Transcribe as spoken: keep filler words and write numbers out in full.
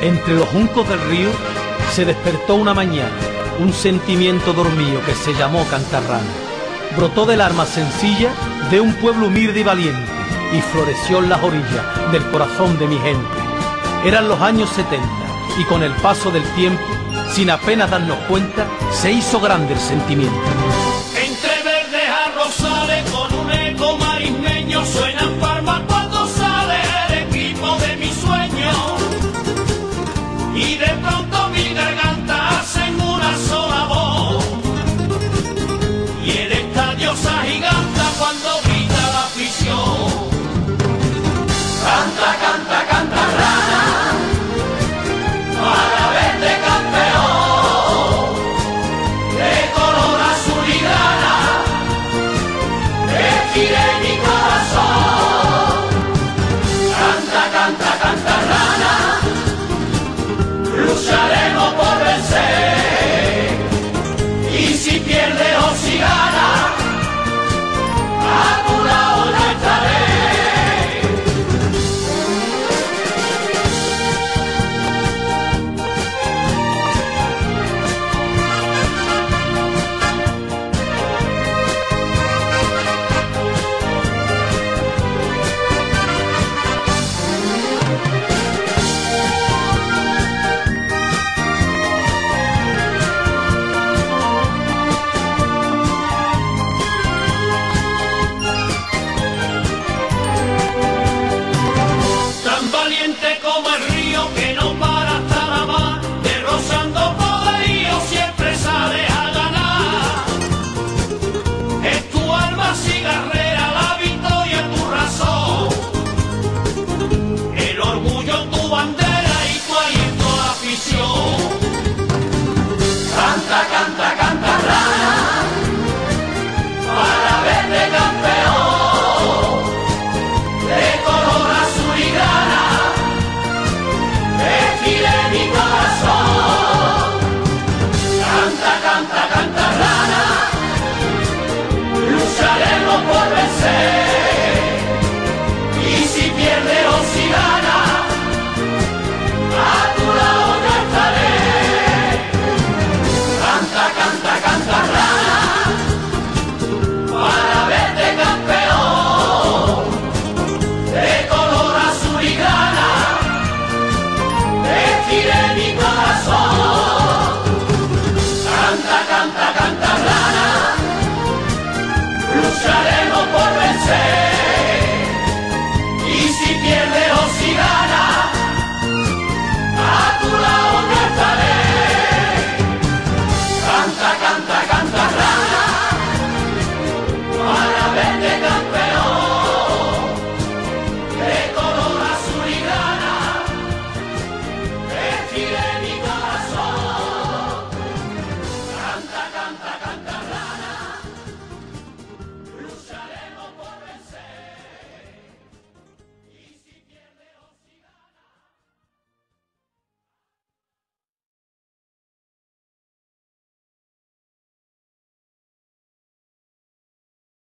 Entre los juncos del río se despertó una mañana un sentimiento dormido que se llamó Cantarrana. Brotó del alma sencilla de un pueblo humilde y valiente y floreció en las orillas del corazón de mi gente. Eran los años setenta y con el paso del tiempo, sin apenas darnos cuenta, se hizo grande el sentimiento.